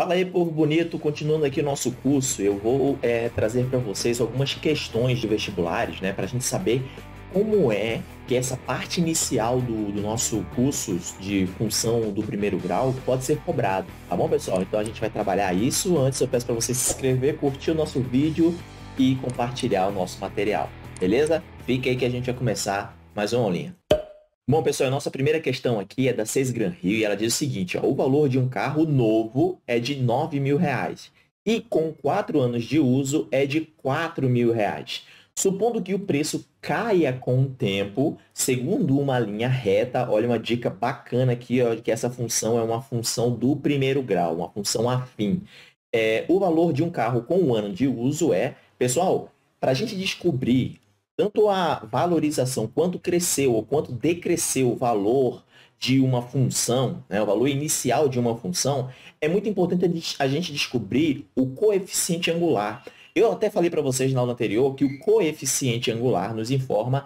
Fala aí, povo bonito, continuando aqui o nosso curso, eu vou trazer para vocês algumas questões de vestibulares, né, para a gente saber como é que essa parte inicial do nosso curso de função do primeiro grau pode ser cobrado, tá bom, pessoal? Então a gente vai trabalhar isso. Antes eu peço para você se inscrever, curtir o nosso vídeo e compartilhar o nosso material, beleza? Fica aí que a gente vai começar mais uma aulinha. Bom, pessoal, a nossa primeira questão aqui é da Seis Gran Rio e ela diz o seguinte, ó, o valor de um carro novo é de R$ 9.000 e com 4 anos de uso é de R$ 4.000. Supondo que o preço caia com o tempo, segundo uma linha reta, olha uma dica bacana aqui, ó, que essa função é uma função do primeiro grau, uma função afim. O valor de um carro com 1 ano de uso pessoal, para a gente descobrir tanto a valorização, quanto cresceu ou quanto decresceu o valor de uma função, né, o valor inicial de uma função, é muito importante a gente descobrir o coeficiente angular. Eu até falei para vocês na aula anterior que o coeficiente angular nos informa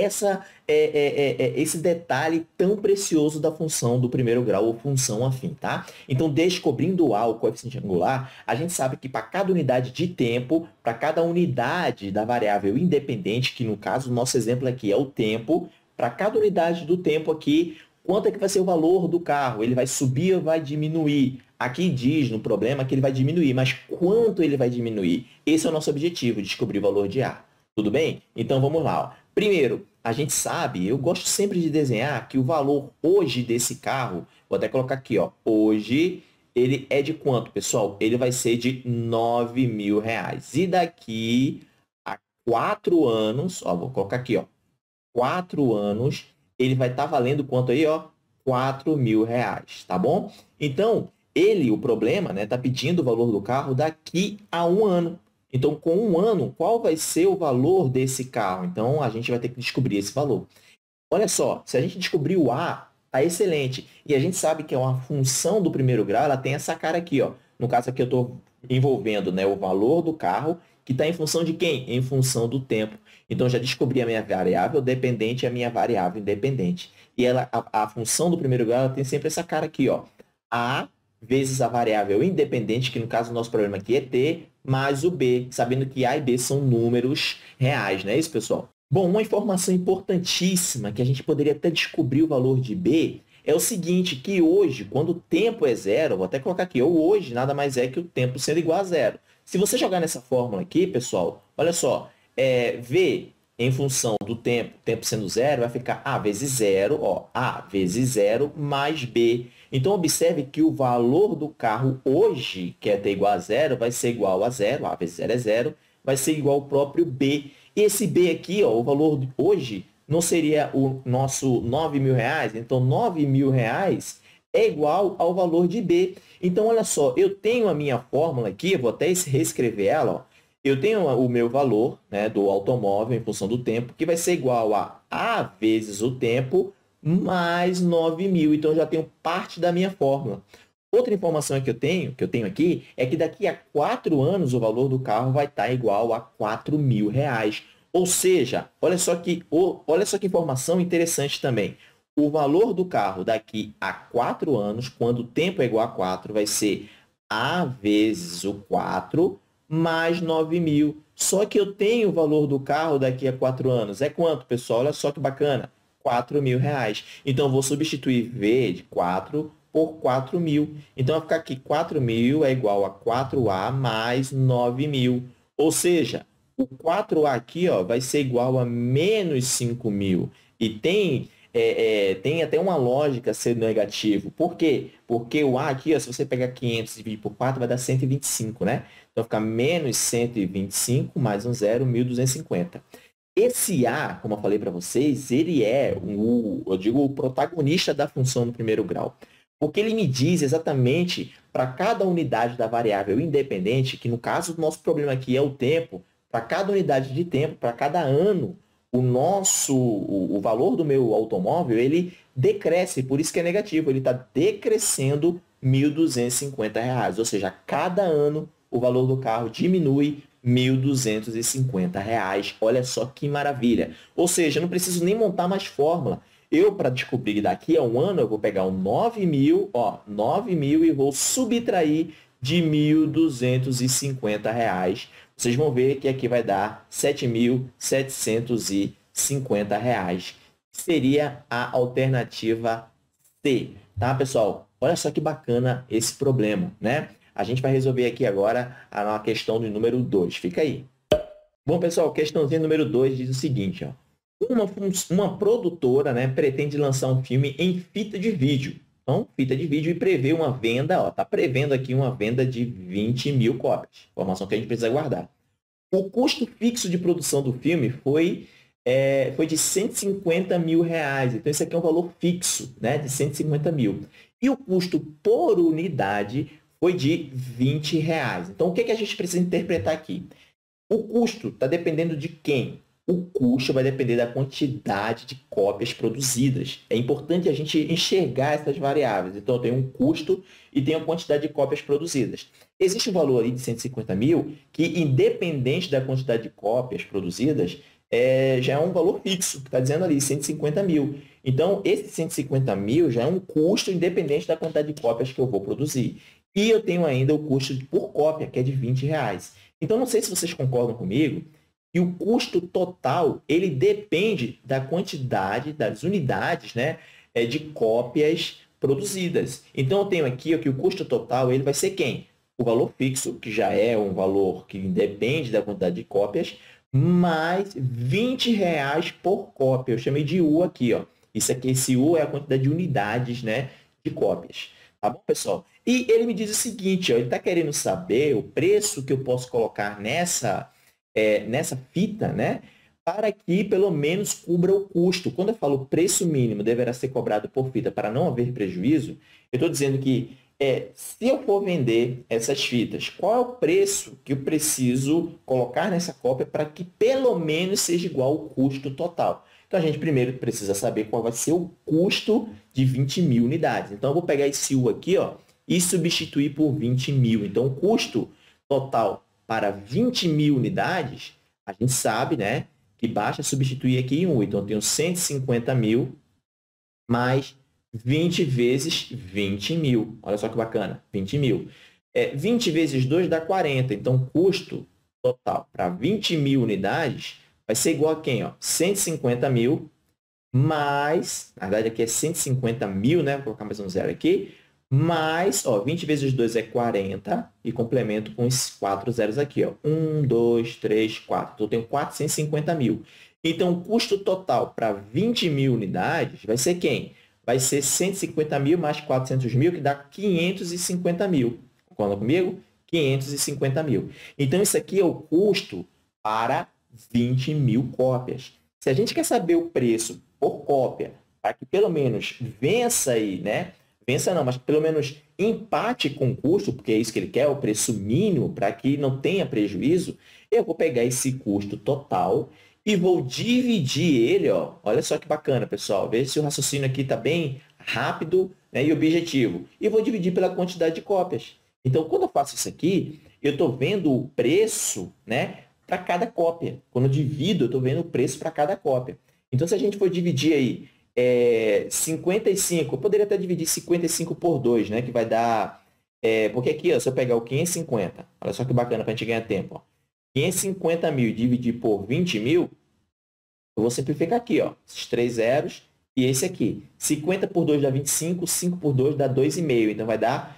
esse detalhe tão precioso da função do primeiro grau ou função afim, tá? Então, descobrindo o coeficiente angular, a gente sabe que para cada unidade de tempo, para cada unidade da variável independente, que no caso, o nosso exemplo aqui é o tempo, para cada unidade do tempo aqui, quanto é que vai ser o valor do carro? Ele vai subir ou vai diminuir? Aqui diz no problema que ele vai diminuir, mas quanto ele vai diminuir? Esse é o nosso objetivo, descobrir o valor de A. Tudo bem? Então, vamos lá. Ó. Primeiro, a gente sabe, eu gosto sempre de desenhar que o valor hoje desse carro, vou até colocar aqui, ó, hoje, ele é de quanto, pessoal? Ele vai ser de R$ 9.000. E daqui a 4 anos, ó, vou colocar aqui, ó, 4 anos, ele vai estar valendo quanto aí, ó? R$ 4.000, tá bom? Então, o problema, né, tá pedindo o valor do carro daqui a 1 ano. Então, com 1 ano, qual vai ser o valor desse carro? Então, a gente vai ter que descobrir esse valor. Olha só, se a gente descobrir o A, tá excelente. E a gente sabe que é uma função do primeiro grau, ela tem essa cara aqui, ó. No caso aqui, eu estou envolvendo, né, o valor do carro, que está em função de quem? Em função do tempo. Então, já descobri a minha variável dependente e a minha variável independente. E a função do primeiro grau ela tem sempre essa cara aqui, ó. A vezes a variável independente, que no caso o nosso problema aqui é T, mais o B, sabendo que A e B são números reais, não é isso, pessoal? Bom, uma informação importantíssima que a gente poderia até descobrir o valor de B é o seguinte, que hoje, quando o tempo é zero, vou até colocar aqui, o hoje nada mais é que o tempo sendo igual a zero. Se você jogar nessa fórmula aqui, pessoal, olha só, V em função do tempo sendo zero, vai ficar A vezes zero, ó, A vezes zero mais B. Então, observe que o valor do carro hoje, que é T igual a zero, vai ser igual a zero, A vezes zero é zero, vai ser igual ao próprio B. E esse B aqui, ó, o valor de hoje, não seria o nosso R$ 9.000? Então, R$ 9.000 é igual ao valor de B. Então, olha só, eu tenho a minha fórmula aqui, eu vou até reescrever ela, ó. Eu tenho o meu valor, né, do automóvel em função do tempo, que vai ser igual a vezes o tempo mais 9.000. Então, eu já tenho parte da minha fórmula. Outra informação que eu tenho aqui, é que daqui a 4 anos o valor do carro vai estar igual a R$ 4.000. Ou seja, olha só que informação interessante também. O valor do carro daqui a 4 anos, quando o tempo é igual a 4, vai ser A vezes o 4 mais 9.000. Só que eu tenho o valor do carro daqui a 4 anos. É quanto, pessoal? Olha só que bacana. R$ 4.000. Então, eu vou substituir V de 4 por 4.000. Então, vai ficar aqui 4.000 é igual a 4A mais 9.000. Ou seja, o 4A aqui ó, vai ser igual a menos 5.000. E tem até uma lógica ser negativo. Por quê? Porque o A aqui, ó, se você pegar 500 e dividir por 4, vai dar 125, né? Então, fica menos 125 mais um zero, 1.250. Esse A, como eu falei para vocês, ele é o protagonista da função do primeiro grau. Porque ele me diz exatamente para cada unidade da variável independente, que no caso do nosso problema aqui é o tempo, para cada unidade de tempo, para cada ano, o valor do meu automóvel, ele decresce, por isso que é negativo, ele está decrescendo R$ 1.250, ou seja, a cada ano o valor do carro diminui R$ 1.250. Olha só que maravilha. Ou seja, eu não preciso nem montar mais fórmula. Eu, para descobrir daqui a 1 ano, eu vou pegar o 9.000, ó, 9.000 e vou subtrair de R$ 1.250. Vocês vão ver que aqui vai dar R$ 7.750. Seria a alternativa C, tá, pessoal? Olha só que bacana esse problema, né? A gente vai resolver aqui agora a questão do número 2. Fica aí. Bom, pessoal, questãozinha número 2 diz o seguinte, ó. Uma produtora, né, pretende lançar um filme em fita de vídeo. Então, fita de vídeo e prevê uma venda, ó, tá prevendo aqui uma venda de 20 mil cópias. Informação que a gente precisa guardar. O custo fixo de produção do filme foi de R$ 150 mil. Então, esse aqui é um valor fixo, né, de 150 mil. E o custo por unidade foi de R$ 20. Então, o que a gente precisa interpretar aqui? O custo está dependendo de quem? O custo vai depender da quantidade de cópias produzidas. É importante a gente enxergar essas variáveis. Então, eu tenho um custo e tenho a quantidade de cópias produzidas. Existe um valor aí de 150 mil que, independente da quantidade de cópias produzidas, já é um valor fixo, que está dizendo ali 150 mil. Então, esse 150 mil já é um custo independente da quantidade de cópias que eu vou produzir. E eu tenho ainda o custo por cópia, que é de R$ 20. Então, não sei se vocês concordam comigo que o custo total ele depende da quantidade das unidades, né, de cópias produzidas. Então, eu tenho aqui que o custo total ele vai ser quem? O valor fixo, que já é um valor que depende da quantidade de cópias, mais R$ 20 por cópia. Eu chamei de U aqui, ó. Isso aqui, esse U é a quantidade de unidades, né, de cópias. Tá bom, pessoal? E ele me diz o seguinte, ó, ele está querendo saber o preço que eu posso colocar nessa fita, né, para que pelo menos cubra o custo. Quando eu falo preço mínimo deverá ser cobrado por fita para não haver prejuízo, eu estou dizendo que se eu for vender essas fitas, qual é o preço que eu preciso colocar nessa cópia para que pelo menos seja igual ao custo total? Então, a gente primeiro precisa saber qual vai ser o custo de 20 mil unidades. Então, eu vou pegar esse U aqui, ó, e substituir por 20 mil. Então, o custo total para 20 mil unidades, a gente sabe, né, que basta substituir aqui em U. Então, eu tenho 150 mil mais 20 vezes 20 mil. Olha só que bacana, 20 mil. 20 vezes 2 dá 40. Então, custo total para 20 mil unidades vai ser igual a quem? Ó? 150 mil mais, na verdade aqui é 150 mil, né? Vou colocar mais um zero aqui, mais, ó, 20 vezes 2 é 40, e complemento com esses 4 zeros aqui, ó. 1, 2, 3, 4. Então, eu tenho 450 mil. Então, o custo total para 20 mil unidades vai ser quem? Vai ser 150 mil mais 400 mil, que dá 550 mil. Concorda comigo? 550 mil. Então, isso aqui é o custo para 20 mil cópias. Se a gente quer saber o preço por cópia, para que pelo menos vença aí, né? Vença não, mas pelo menos empate com o custo, porque é isso que ele quer, o preço mínimo, para que não tenha prejuízo, eu vou pegar esse custo total e vou dividir ele, ó. Olha só que bacana, pessoal. Veja se o raciocínio aqui está bem rápido, né, e objetivo. E vou dividir pela quantidade de cópias. Então, quando eu faço isso aqui, eu estou vendo o preço, né, para cada cópia. Quando eu divido, eu estou vendo o preço para cada cópia. Então, se a gente for dividir aí 55, eu poderia até dividir 55 por 2, né, que vai dar... porque aqui, ó, se eu pegar o 550, olha só que bacana para a gente ganhar tempo. Ó. 550 mil dividir por 20 mil, eu vou simplificar aqui, ó, esses 3 zeros e esse aqui. 50 por 2 dá 25, 5 por 2 dá 2,5. Então, vai dar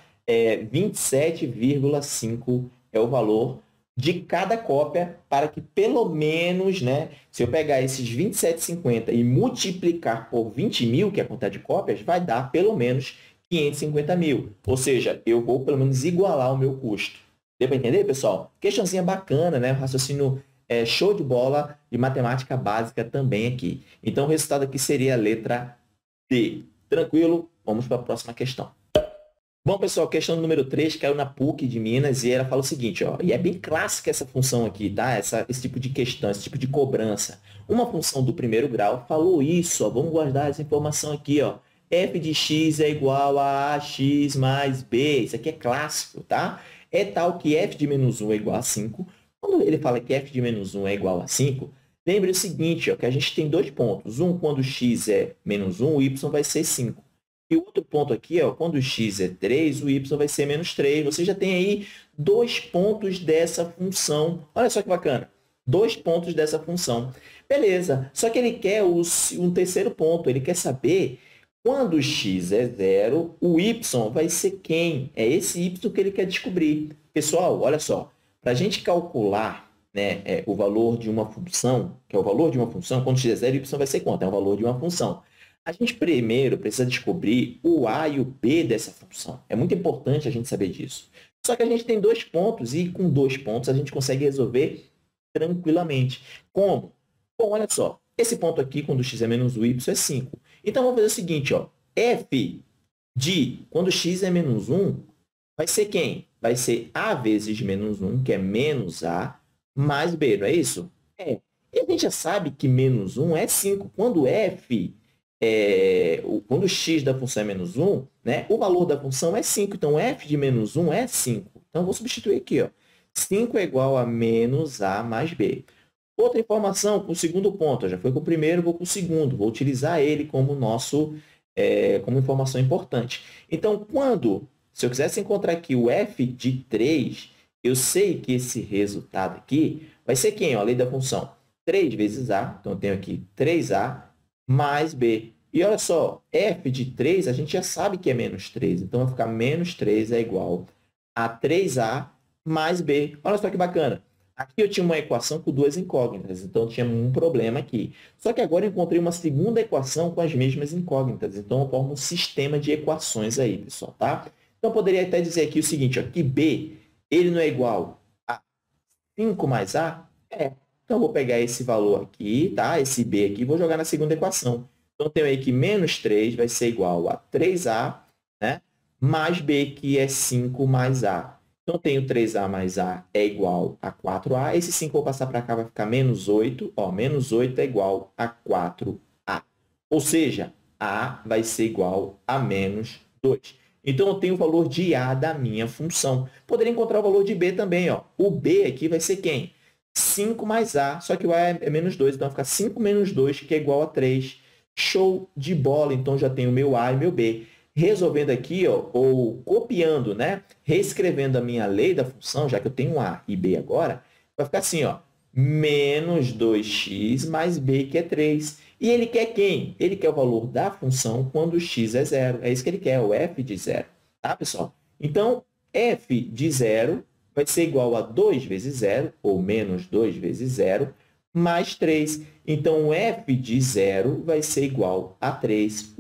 27,5 é o valor de cada cópia, para que pelo menos, né, se eu pegar esses 27,50 e multiplicar por 20 mil, que é a quantidade de cópias, vai dar pelo menos 550 mil. Ou seja, eu vou pelo menos igualar o meu custo. Deu para entender, pessoal? Questãozinha bacana, né? Um raciocínio show de bola de matemática básica também aqui. Então, o resultado aqui seria a letra D. Tranquilo? Vamos para a próxima questão. Bom, pessoal, questão número 3 caiu na PUC de Minas e ela fala o seguinte, ó, e é bem clássica essa função aqui, tá? Esse tipo de questão, esse tipo de cobrança. Uma função do primeiro grau falou isso, ó, vamos guardar essa informação aqui, ó. F de x é igual a ax mais b. Isso aqui é clássico, tá? É tal que f de menos 1 é igual a 5. Quando ele fala que f de menos 1 é igual a 5, lembre o seguinte, ó, que a gente tem dois pontos. Um, quando x é menos 1, o y vai ser 5. E o outro ponto aqui, ó, quando o x é 3, o y vai ser menos 3. Você já tem aí 2 pontos dessa função. Olha só que bacana. 2 pontos dessa função. Beleza. Só que ele quer um terceiro ponto. Ele quer saber quando o x é 0, o y vai ser quem? É esse y que ele quer descobrir. Pessoal, olha só. Para a gente calcular, né, o valor de uma função, que é o valor de uma função, quando x é 0, y vai ser quanto? É o valor de uma função. A gente primeiro precisa descobrir o a e o b dessa função. É muito importante a gente saber disso. Só que a gente tem 2 pontos e com 2 pontos a gente consegue resolver tranquilamente. Como? Bom, olha só. Esse ponto aqui, quando x é menos o y, é 5. Então, vamos fazer o seguinte, ó. F de, quando x é menos 1, vai ser quem? Vai ser a vezes menos 1, que é menos a, mais b, não é isso? É. E a gente já sabe que menos 1 é 5. Quando quando o x da função é menos 1, né, o valor da função é 5. Então, f de menos 1 é 5. Então, eu vou substituir aqui. Ó. 5 é igual a menos a mais b. Outra informação, com o segundo ponto. Já foi com o primeiro, vou com o segundo. Vou utilizar ele como como informação importante. Então, se eu quisesse encontrar aqui o f de 3, eu sei que esse resultado aqui vai ser quem? Ó, a lei da função. 3 vezes a. Então, eu tenho aqui 3a mais b. E olha só, f de 3 a gente já sabe que é menos 3. Então, vai ficar menos 3 é igual a 3a mais b. Olha só que bacana. Aqui eu tinha uma equação com 2 incógnitas, então tinha um problema aqui. Só que agora eu encontrei uma segunda equação com as mesmas incógnitas. Então, eu formo um sistema de equações aí, pessoal, tá? Então, eu poderia até dizer aqui o seguinte, ó, que b ele não é igual a 5 mais a? É. Então, eu vou pegar esse valor aqui, tá? Esse b aqui, e vou jogar na segunda equação. Então, eu tenho aí que menos 3 vai ser igual a 3a, né? Mais b, que é 5 mais a. Então, eu tenho 3a mais a é igual a 4a. Esse 5 eu vou passar para cá, vai ficar menos 8. Ó, menos 8 é igual a 4a. Ou seja, a vai ser igual a menos 2. Então, eu tenho o valor de a da minha função. Poderia encontrar o valor de b também. Ó. O b aqui vai ser quem? 5 mais a, só que o a é menos 2. Então, vai ficar 5 menos 2, que é igual a 3. Show de bola. Então, já tenho meu a e meu b. Resolvendo aqui, ó, ou copiando, né? Reescrevendo a minha lei da função, já que eu tenho a e b agora, vai ficar assim, ó, menos 2x mais b, que é 3. E ele quer quem? Ele quer o valor da função quando x é 0. É isso que ele quer, o f de 0. Tá, pessoal? Então, f de 0 vai ser igual a 2 vezes 0, ou menos 2 vezes 0, mais 3. Então, o f de 0 vai ser igual a 3.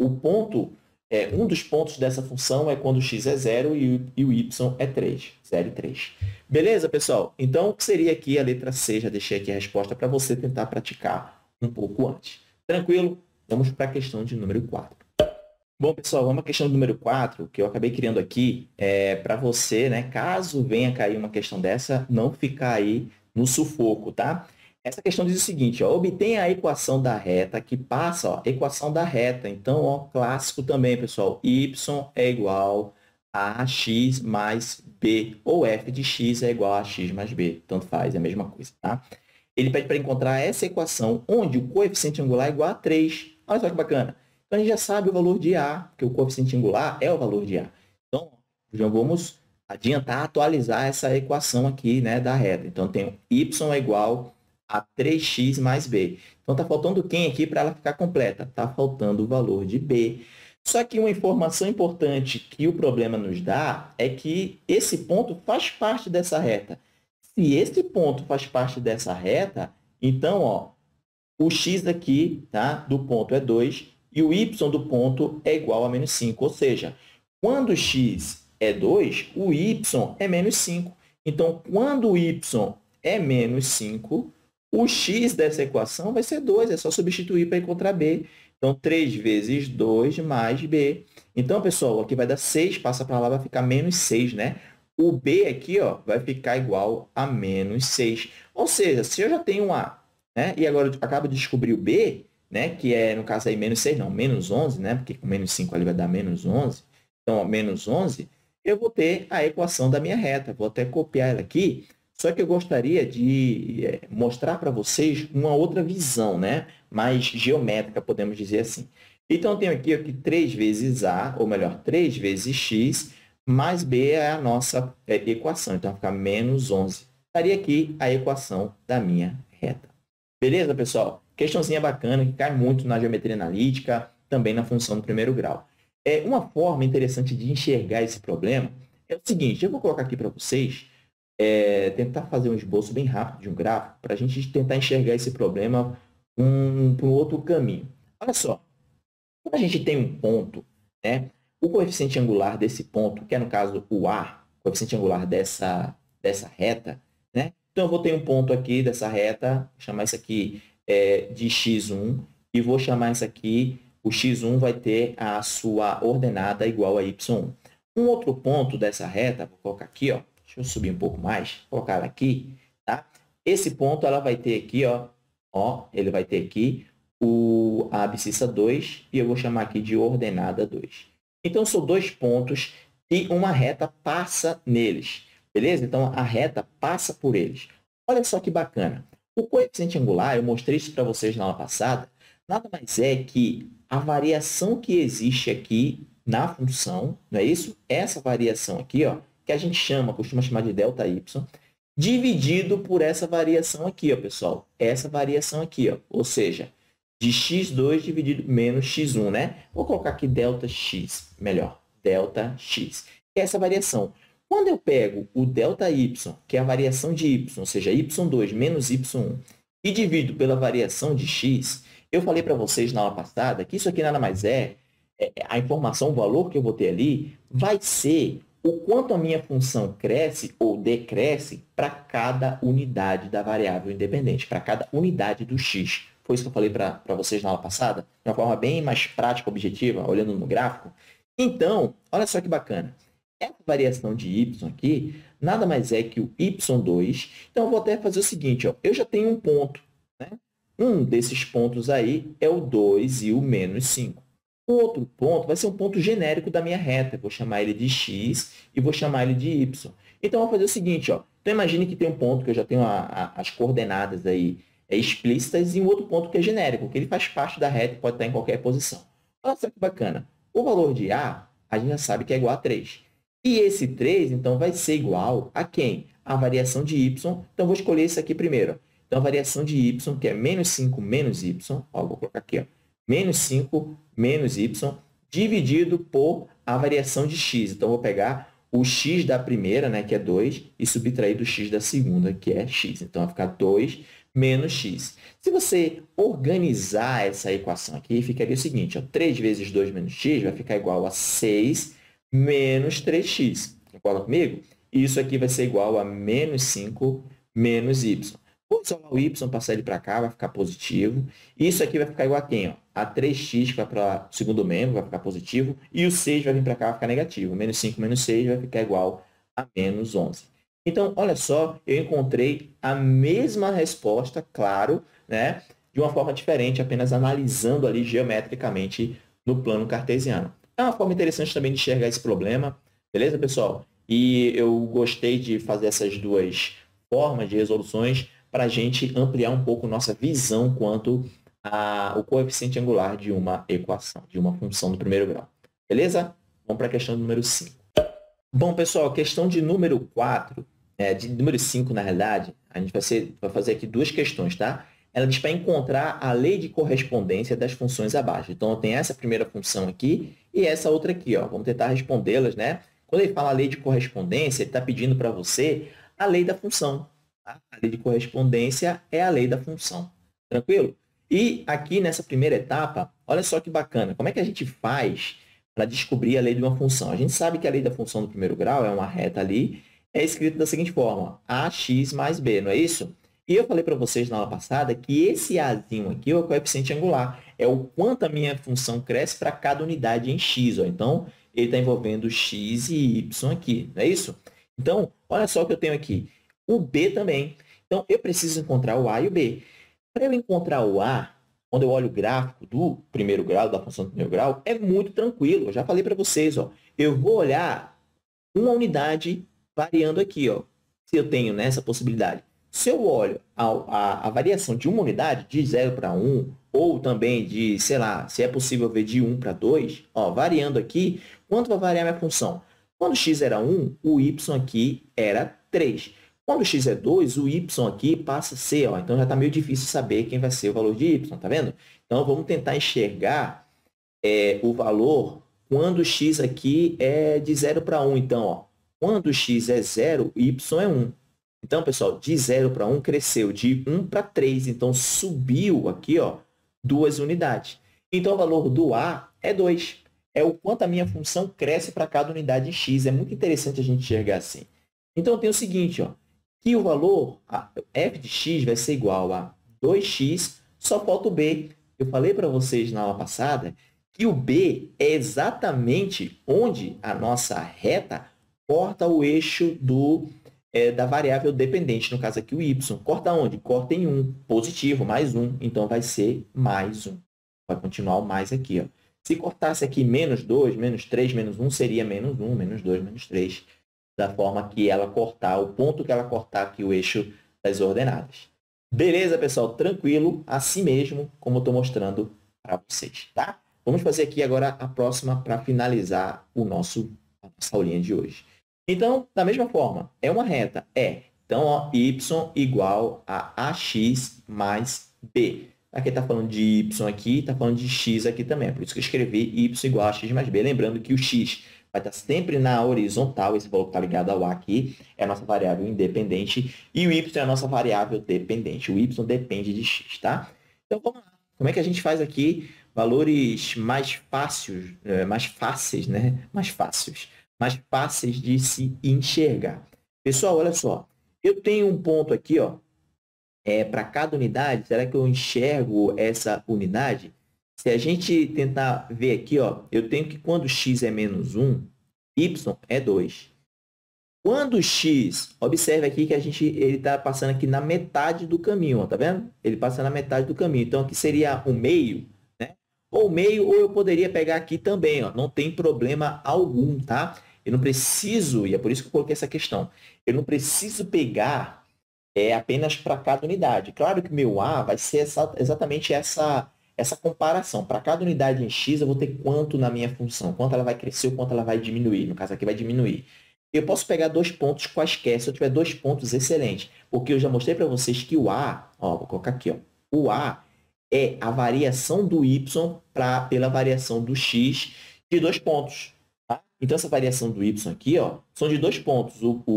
Um dos pontos dessa função é quando o x é 0 e o y é 3. 0 e 3. Beleza, pessoal? Então, o que seria aqui a letra C? Já deixei aqui a resposta para você tentar praticar um pouco antes. Tranquilo? Vamos para a questão de número 4. Bom, pessoal, vamos à questão do número 4, que eu acabei criando aqui para você, né? Caso venha cair uma questão dessa, não ficar aí no sufoco, tá? Essa questão diz o seguinte, ó, obtenha a equação da reta que passa, ó, equação da reta. Então, ó, clássico também, pessoal. Y é igual a x mais b, ou f de x é igual a x mais b. Tanto faz, é a mesma coisa, tá? Ele pede para encontrar essa equação onde o coeficiente angular é igual a 3. Olha só que bacana. Então, a gente já sabe o valor de a, porque o coeficiente angular é o valor de a. Então, já vamos adiantar, atualizar essa equação aqui, né, da reta. Então, eu tenho y é igual a 3x mais b. Então, está faltando quem aqui para ela ficar completa? Está faltando o valor de b. Só que uma informação importante que o problema nos dá é que esse ponto faz parte dessa reta. Se esse ponto faz parte dessa reta, então, ó, o x daqui, tá, do ponto é 2 e o y do ponto é igual a menos 5. Ou seja, quando x é 2, o y é menos 5. Então, quando o y é menos 5, o x dessa equação vai ser 2, é só substituir para encontrar b. Então, 3 vezes 2 mais b. Então, pessoal, aqui vai dar 6, passa para lá, vai ficar menos 6, né? O b aqui, ó, vai ficar igual a menos 6. Ou seja, se eu já tenho um a, né, e agora eu acabo de descobrir o b, né, que é, no caso aí, menos 6, não, menos 11, né, porque com menos 5 ali vai dar menos 11. Então, ó, menos 11, eu vou ter a equação da minha reta. Vou até copiar ela aqui. Só que eu gostaria de mostrar para vocês uma outra visão, né? Mais geométrica, podemos dizer assim. Então, eu tenho aqui, ó, que 3 vezes A, ou melhor, 3 vezes X, mais B é a nossa equação. Então, vai ficar menos 11. Estaria aqui a equação da minha reta. Beleza, pessoal? Questãozinha bacana, que cai muito na geometria analítica, também na função do primeiro grau. Uma forma interessante de enxergar esse problema é o seguinte, eu vou colocar aqui para vocês, tentar fazer um esboço bem rápido de um gráfico, para a gente tentar enxergar esse problema por um outro caminho. Olha só, quando a gente tem um ponto, né, o coeficiente angular desse ponto, que é no caso o A, coeficiente angular dessa reta, né? Então, eu vou ter um ponto aqui dessa reta, vou chamar isso aqui de x1, e vou chamar isso aqui, o x1 vai ter a sua ordenada igual a y1. Um outro ponto dessa reta, vou colocar aqui, ó, deixa eu subir um pouco mais, colocar ela aqui, tá? Esse ponto, ela vai ter aqui, ó, ele vai ter aqui a abscissa 2, e eu vou chamar aqui de ordenada 2. Então, são dois pontos e uma reta passa neles. Beleza? Então, a reta passa por eles. Olha só que bacana. O coeficiente angular, eu mostrei isso para vocês na aula passada, nada mais é que a variação que existe aqui na função, não é isso? Essa variação aqui, ó, que a gente costuma chamar de ΔY, dividido por essa variação aqui, ó, pessoal. Essa variação aqui, ó, ou seja, de x2 dividido menos x1, né? Vou colocar aqui ΔX, melhor, ΔX, que é essa variação. Quando eu pego o ΔY, que é a variação de y, ou seja, y2 menos y1, e divido pela variação de x, eu falei para vocês na aula passada que isso aqui nada mais a informação, o valor que eu vou ter ali, vai ser o quanto a minha função cresce ou decresce para cada unidade da variável independente, para cada unidade do x. Foi isso que eu falei para vocês na aula passada, de uma forma bem mais prática, objetiva, olhando no gráfico. Então, olha só que bacana. Essa variação de y aqui, nada mais é que o y2. Então, eu vou até fazer o seguinte, ó, eu já tenho um ponto, né? Um desses pontos aí é o 2 e o menos 5. O outro ponto vai ser um ponto genérico da minha reta. Eu vou chamar ele de x e vou chamar ele de y. Então, eu vou fazer o seguinte, ó. Então, imagine que tem um ponto que eu já tenho as coordenadas aí explícitas e um outro ponto que é genérico, que ele faz parte da reta e pode estar em qualquer posição. Olha só que bacana. O valor de A, a gente já sabe que é igual a 3. E esse 3, então, vai ser igual a quem? A variação de y. Então, vou escolher esse aqui primeiro. Então, a variação de y, que é menos 5 menos y, ó, vou colocar aqui, ó, menos 5 menos y, dividido por a variação de x. Então, vou pegar o x da primeira, né, que é 2, e subtrair do x da segunda, que é x. Então, vai ficar 2 menos x. Se você organizar essa equação aqui, ficaria o seguinte, ó, 3 vezes 2 menos x vai ficar igual a 6 menos 3x. Concorda comigo? Isso aqui vai ser igual a menos 5 menos y. Vou isolar o y, passar ele para cá, vai ficar positivo. Isso aqui vai ficar igual a quem? Ó? A 3x, que vai para o segundo membro, vai ficar positivo. E o 6 vai vir para cá, vai ficar negativo. Menos 5 menos 6 vai ficar igual a menos 11. Então, olha só, eu encontrei a mesma resposta, claro, né, de uma forma diferente, apenas analisando ali geometricamente no plano cartesiano. É uma forma interessante também de enxergar esse problema, beleza, pessoal? E eu gostei de fazer essas duas formas de resoluções para a gente ampliar um pouco nossa visão quanto ao coeficiente angular de uma equação, de uma função do primeiro grau. Beleza? Vamos para a questão número 5. Bom, pessoal, questão de número 4, de número 5, na realidade, a gente vai fazer aqui duas questões, tá? Ela diz para encontrar a lei de correspondência das funções abaixo. Então, eu tenho essa primeira função aqui e essa outra aqui, ó. Vamos tentar respondê-las, né? Quando ele fala lei de correspondência, ele está pedindo para você a lei da função. Tá? A lei de correspondência é a lei da função. Tranquilo? E aqui, nessa primeira etapa, olha só que bacana. Como é que a gente faz para descobrir a lei de uma função? A gente sabe que a lei da função do primeiro grau é uma reta ali, é escrito da seguinte forma, ax mais b, não é isso? E eu falei para vocês na aula passada que esse azinho aqui é o coeficiente angular, é o quanto a minha função cresce para cada unidade em x. Ó. Então, ele está envolvendo x e y aqui, não é isso? Então, olha só o que eu tenho aqui. O b também. Então, eu preciso encontrar o a e o b. Para eu encontrar o a, quando eu olho o gráfico do primeiro grau, da função do primeiro grau, é muito tranquilo. Eu já falei para vocês, ó, eu vou olhar uma unidade variando aqui, ó, se eu tenho nessa possibilidade. Se eu olho a variação de uma unidade, de 0 para 1, ou também de, sei lá, se é possível ver de 1 para 2, ó, variando aqui, quanto vai variar minha função? Quando x era 1, o y aqui era 3. Quando x é 2, o y aqui passa a ser, ó, então já está meio difícil saber quem vai ser o valor de y, tá vendo? Então, vamos tentar enxergar o valor quando x aqui é de 0 para 1. Então, ó, quando x é 0, y é 1. Então, pessoal, de 0 para 1 cresceu de 1 para 3. Então, subiu aqui, ó, 2 unidades. Então, o valor do A é 2. É o quanto a minha função cresce para cada unidade de x. É muito interessante a gente enxergar assim. Então, tem o seguinte, ó, que o valor f de x vai ser igual a 2x, só falta o b. Eu falei para vocês na aula passada que o b é exatamente onde a nossa reta corta o eixo da variável dependente, no caso aqui o y. Corta onde? Corta em 1, positivo, mais 1. Então, vai ser mais 1. Vai continuar o mais aqui, ó. Se cortasse aqui menos 2, menos 3, menos 1, seria menos 1, menos 2, menos 3. Da forma que ela cortar, o ponto que ela cortar aqui o eixo das ordenadas. Beleza, pessoal? Tranquilo, assim mesmo, como eu estou mostrando para vocês, tá? Vamos fazer aqui agora a próxima para finalizar a nossa aulinha de hoje. Então, da mesma forma, é uma reta, Então, ó, y igual a ax mais b. Aqui está falando de y aqui, está falando de x aqui também. Por isso que eu escrevi y igual a x mais b. Lembrando que o x vai estar sempre na horizontal, esse valor que está ligado ao a aqui é a nossa variável independente, e o y é a nossa variável dependente. O y depende de x, tá? Então, vamos lá. Como é que a gente faz aqui valores mais fáceis, né? Mais fáceis de se enxergar. Pessoal, olha só. Eu tenho um ponto aqui, ó, para cada unidade. Será que eu enxergo essa unidade? Se a gente tentar ver aqui, ó, eu tenho que quando x é menos 1, y é 2. Quando x, observe aqui que ele está passando aqui na metade do caminho, ó, tá vendo? Ele passa na metade do caminho. Então, aqui seria o meio, né? Ou meio, ou eu poderia pegar aqui também, ó. Não tem problema algum, tá? Eu não preciso, e é por isso que eu coloquei essa questão, eu não preciso pegar apenas para cada unidade. Claro que meu A vai ser exatamente essa comparação. Para cada unidade em x, eu vou ter quanto na minha função, quanto ela vai crescer ou quanto ela vai diminuir. No caso aqui, vai diminuir. Eu posso pegar 2 pontos quaisquer, se eu tiver 2 pontos excelentes, porque eu já mostrei para vocês que o A, ó, vou colocar aqui, ó, o A é a variação do y pela variação do x de 2 pontos. Tá? Então, essa variação do y aqui, ó, são de 2 pontos.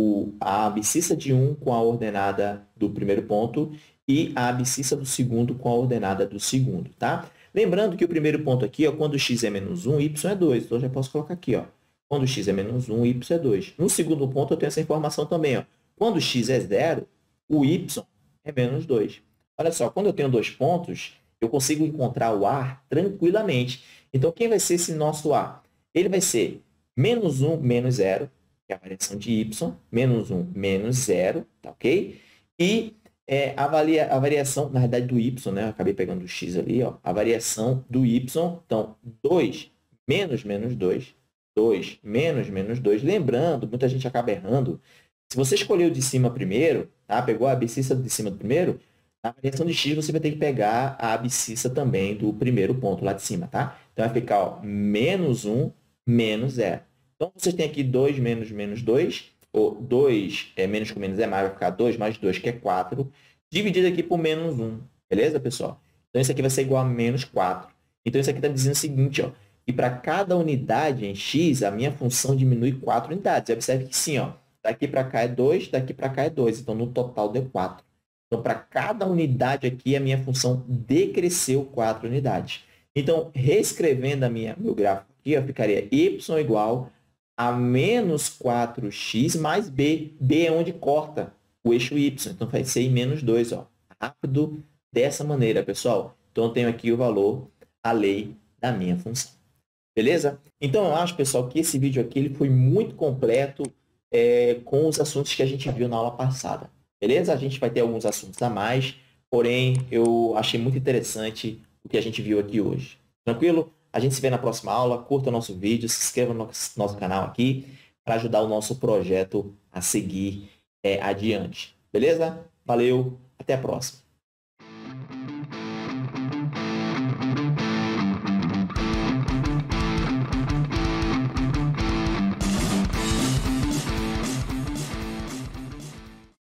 A abscissa de 1 com a ordenada do primeiro ponto e a abscissa do segundo com a ordenada do segundo, tá? Lembrando que o primeiro ponto aqui, ó, quando x é menos 1, y é 2. Então, eu já posso colocar aqui, ó. Quando x é menos 1, y é 2. No segundo ponto, eu tenho essa informação também, ó. Quando x é 0, o y é menos 2. Olha só, quando eu tenho 2 pontos, eu consigo encontrar o A tranquilamente. Então, quem vai ser esse nosso A? Ele vai ser menos 1, menos 0, que é a variação de y, menos 1, menos 0, tá ok? E a variação, na realidade, do y, né? Eu acabei pegando o x ali, ó. A variação do y, então, 2 menos menos 2, 2 menos menos 2. Lembrando, muita gente acaba errando. Se você escolheu de cima primeiro, tá? Pegou a abscissa de cima do primeiro, na variação de x você vai ter que pegar a abscissa também do primeiro ponto lá de cima, tá? Então, vai ficar, ó, menos 1, menos 0. Então, vocês têm aqui 2 menos menos 2, ou 2 menos com menos é mais, vai ficar 2 mais 2, que é 4, dividido aqui por menos 1. Beleza, pessoal? Então, isso aqui vai ser igual a menos 4. Então, isso aqui está dizendo o seguinte, ó, e para cada unidade em x, a minha função diminui 4 unidades. Observe que sim, ó, daqui para cá é 2, daqui para cá é 2. Então, no total deu 4. Então, para cada unidade aqui, a minha função decresceu 4 unidades. Então, reescrevendo meu gráfico aqui, ó, ficaria y igual a menos 4x mais b. B é onde corta o eixo y. Então, vai ser em menos 2. Ó. Rápido dessa maneira, pessoal. Então, eu tenho aqui o valor, a lei da minha função. Beleza? Então, eu acho, pessoal, que esse vídeo aqui ele foi muito completo com os assuntos que a gente viu na aula passada. Beleza? A gente vai ter alguns assuntos a mais, porém, eu achei muito interessante o que a gente viu aqui hoje. Tranquilo? A gente se vê na próxima aula. Curta o nosso vídeo, se inscreva no nosso canal aqui para ajudar o nosso projeto a seguir adiante. Beleza? Valeu, até a próxima.